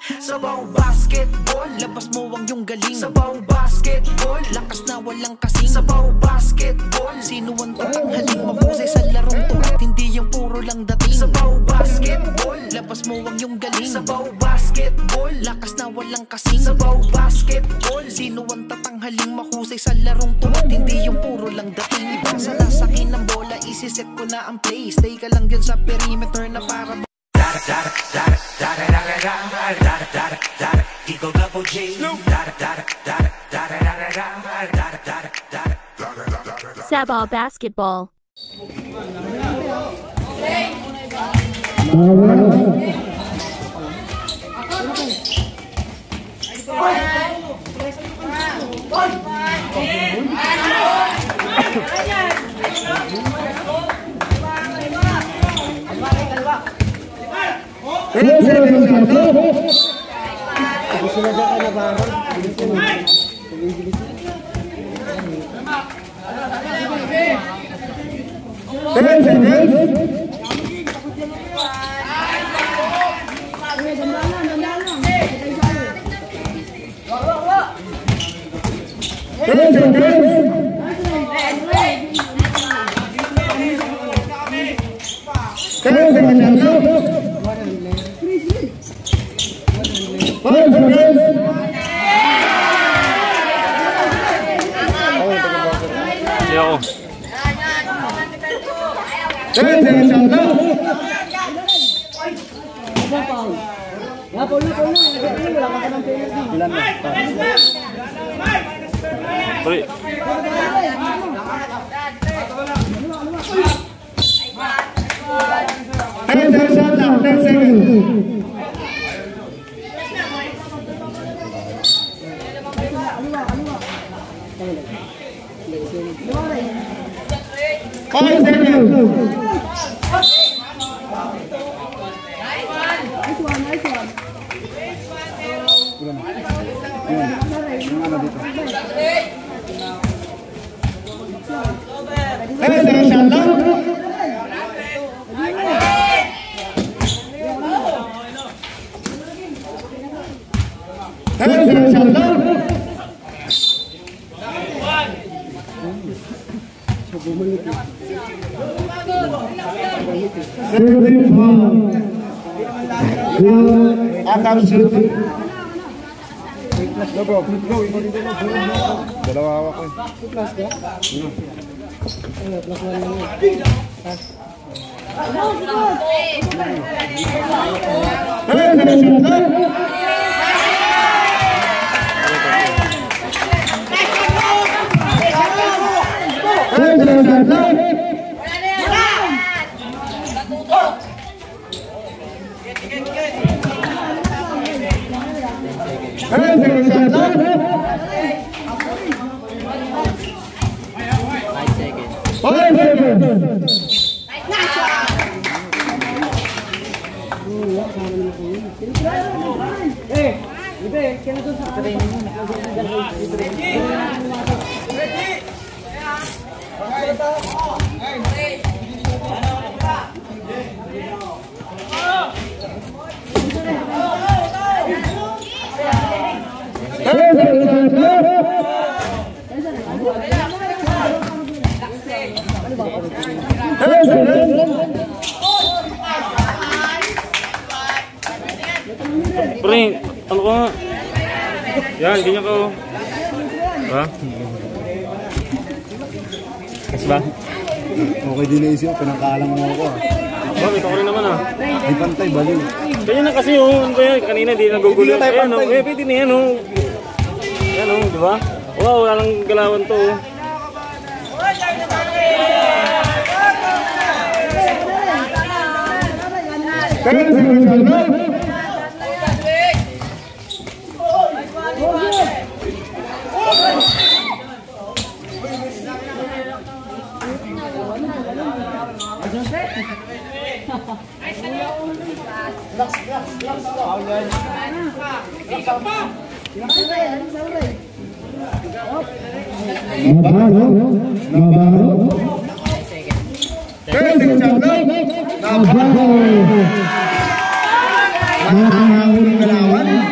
Sabaw basketball, labas mo ang iyong galing. Sabaw basketball, lakas na walang kasing. Sabaw basketball, sino ang tatanghaling mahusay sa larong to at hindi yung puro lang dating. Sabaw basketball, labas mo ang iyong galing. Sabaw basketball, lakas na walang kasing. Sabaw basketball, sino ang tatanghaling mahusay sa larong to at hindi yung puro lang dating. Ibang salasakin ng bola, isiset ko na ang play. Stay ka lang dyan sa perimeter na para Eagle Double G. Sabaw basketball. Pring, ano ko nga? Yan, ganyan ko. Ha? Kas ba? Okay din naisip, pinangkaalam mo ako ah. Bakit ako rin naman ah? Ay pantay, baliw. Ganyan na kasi oh, ano ba yan? Kanina di nagugulo. Ayan oh, pwede na yan oh. Ayan oh, di ba? Wow, wala lang galawan to oh. Nabaho.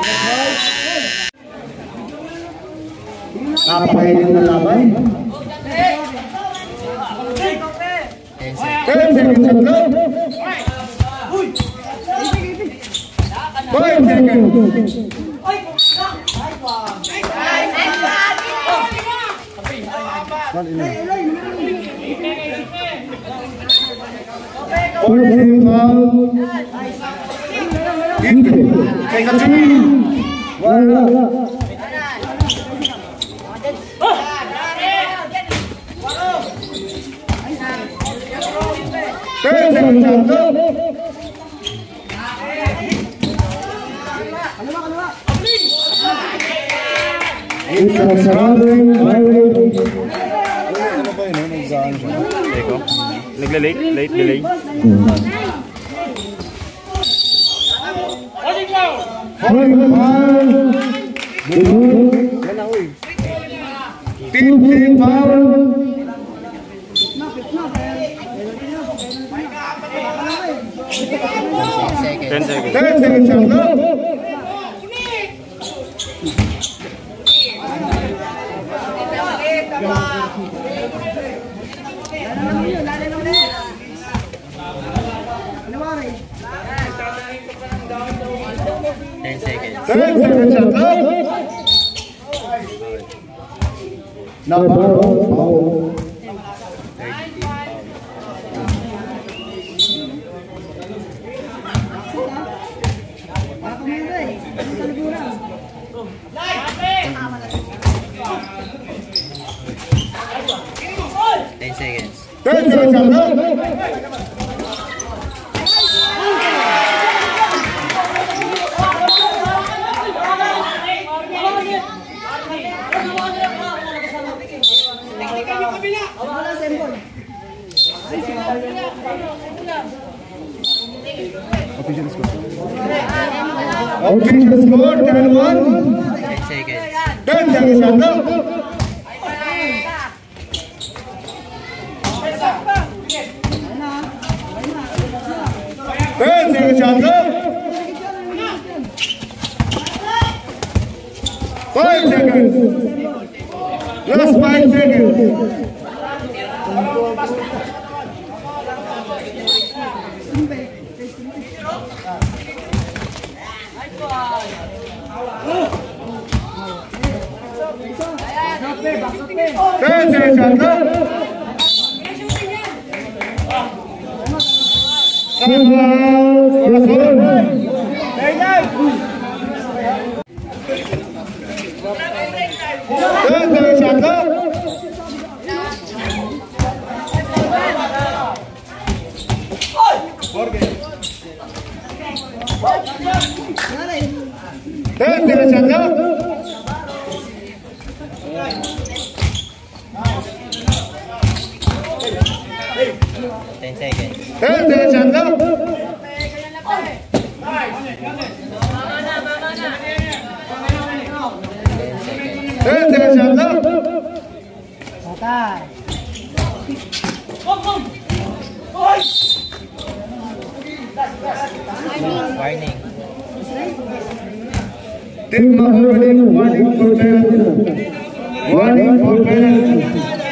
Napakainin na laban. 10 seconds on clock. 5 seconds. Late delay. Ten seconds. Official score 10-1. 10 seconds. 10 seconds on clock. 10 seconds on clock. 5 seconds. Last 5 seconds. Warning. Warning for penalty. Warning for penalty.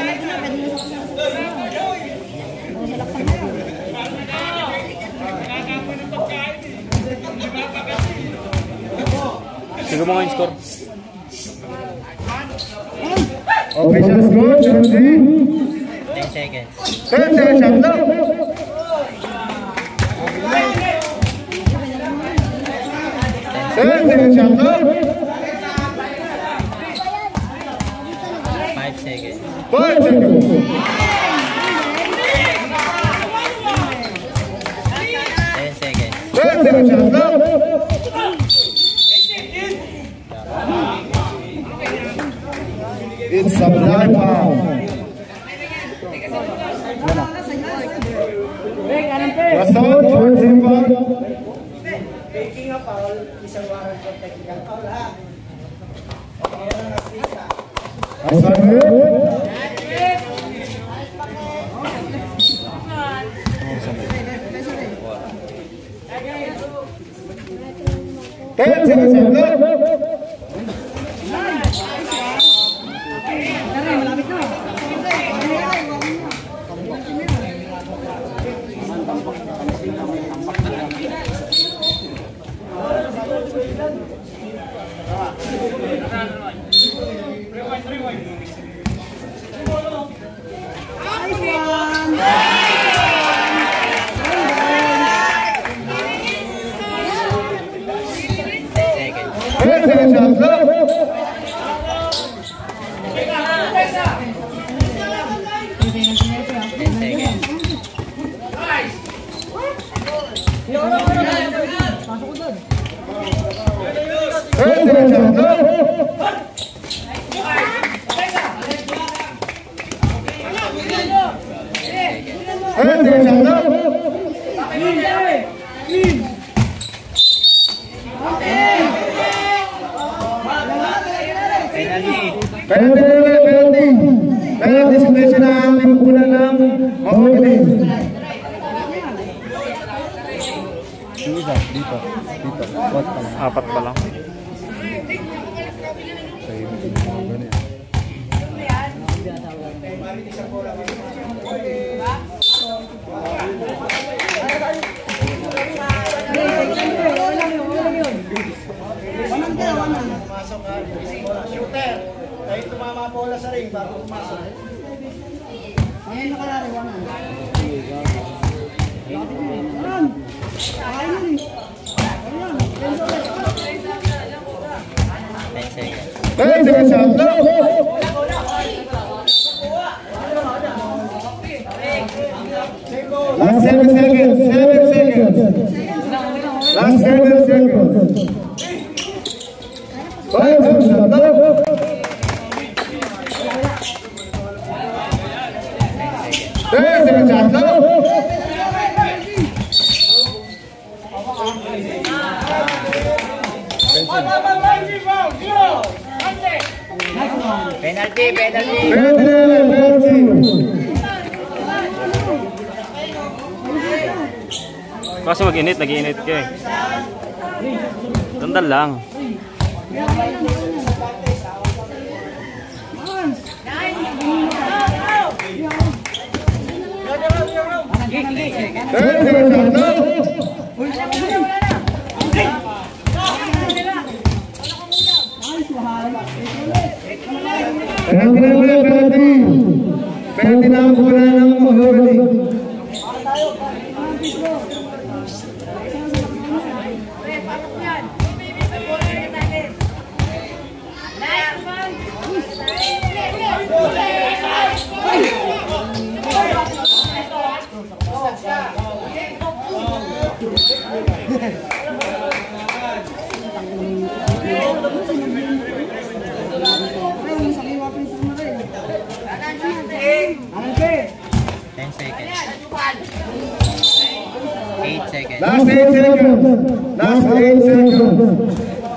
Sige mo nga yung score. Official score 10 seconds. 10 seconds on clock. 10 seconds on clock. 5 seconds. 5 seconds. 10 seconds. 10 seconds on clock. It's a blind foul. Last out, 14 foul. Ten seconds on clock. Penalty. Penalty situation ang pagkukunan ng Mahogany. Dito. What pa lang? 4 pa lang. Shooter, kahit tumama bola sa ring bago pumasok. Ayan nakalariwanan. 10 seconds shot clock. Last 7 seconds. 7 seconds. Last 7 seconds. 5 seconds shot clock. 10 seconds shot clock. Penalty. Penalty. Kasi nag-init ka eh. Sandal lang. Penalty na ang kuha ng Mahogany. Last 8 seconds. Last 8 seconds.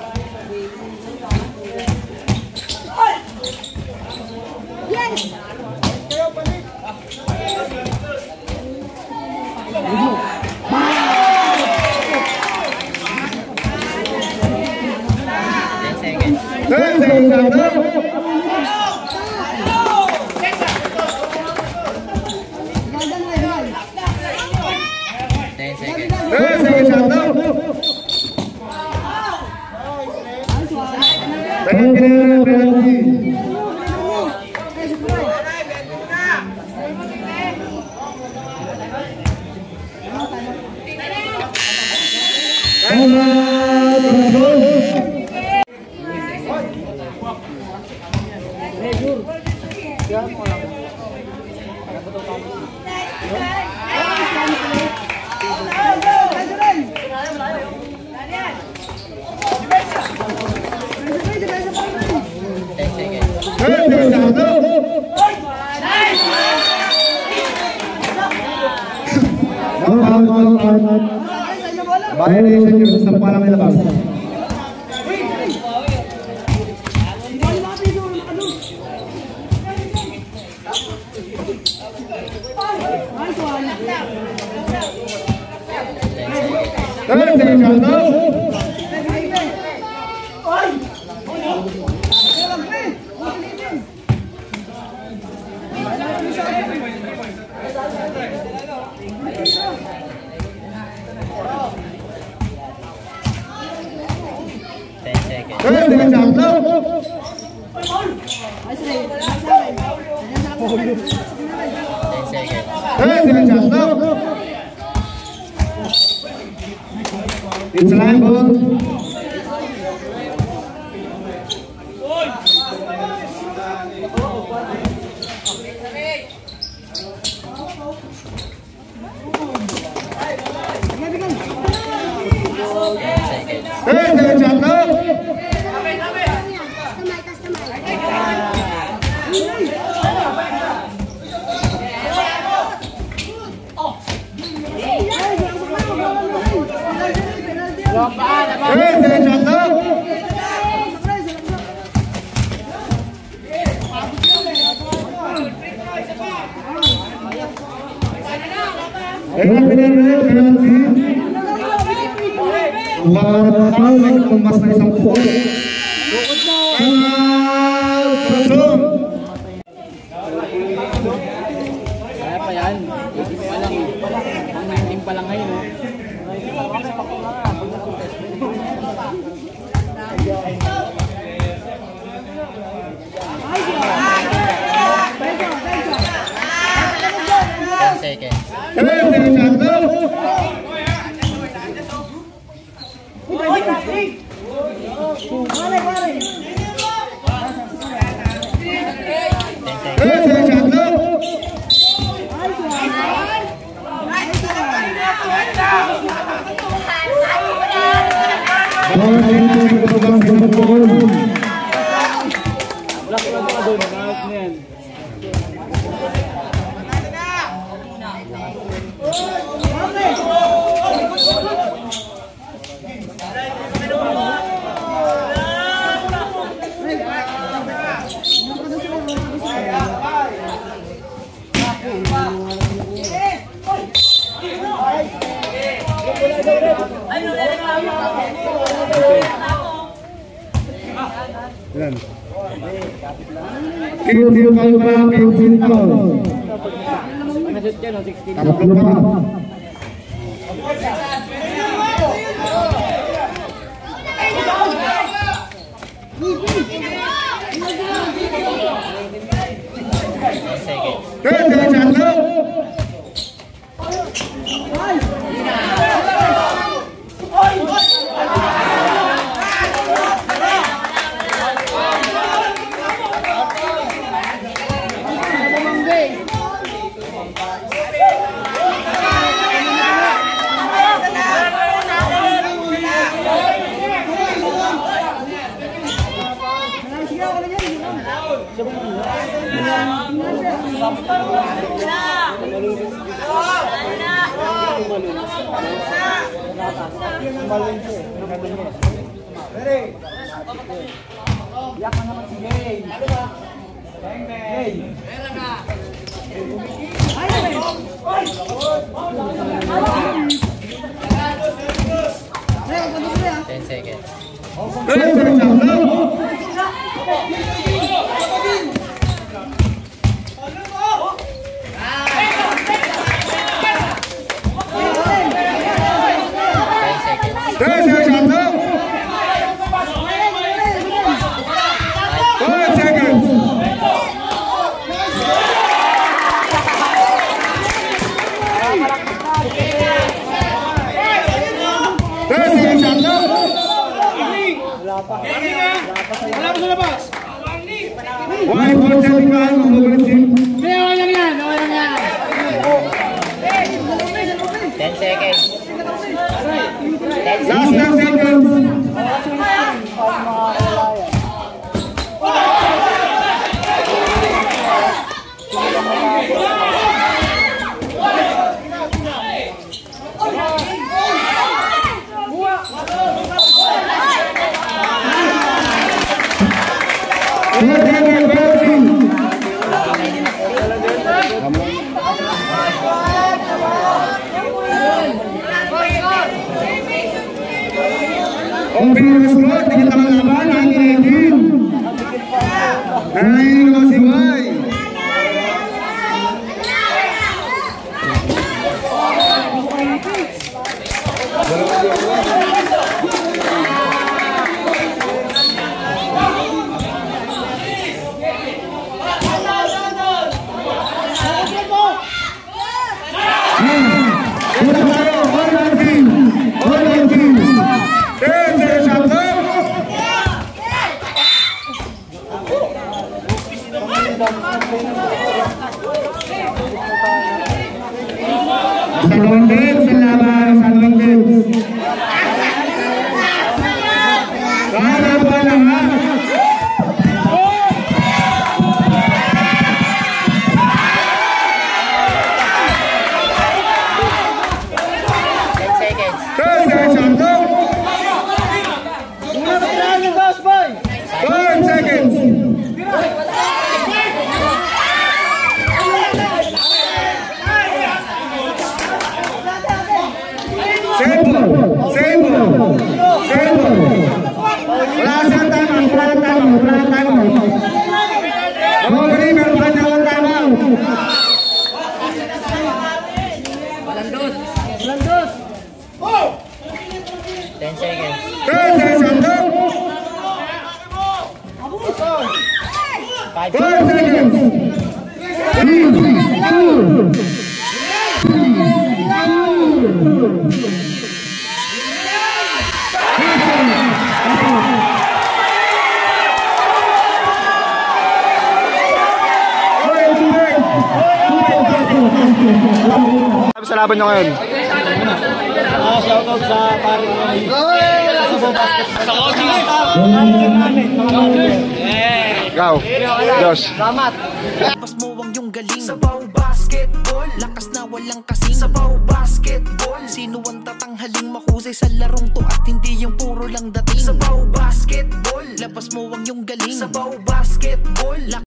Violation yung sa palang nilabas. It's a line ball. Ayan, pinag-rep, penalty. Ang bawat foul ay tumas na isang point. Pasok! Kaya pa yan. Ang team pa lang ngayon. Seconds. 10 seconds. 5 seconds. 3, 2. Sa laban nyo ngayon? Shoutout sa paring namin. Sa coaching staff. Ikaw, Josh. Salamat. Labas mo ang iyong galing. Sabaw basketball, lakas na walang kasing. Sabaw basketball, sino ang tatanghaling mahusay sa larong to at hindi yung puro lang dating. Sabaw basketball, labas mo ang iyong galing. Sabaw basketball.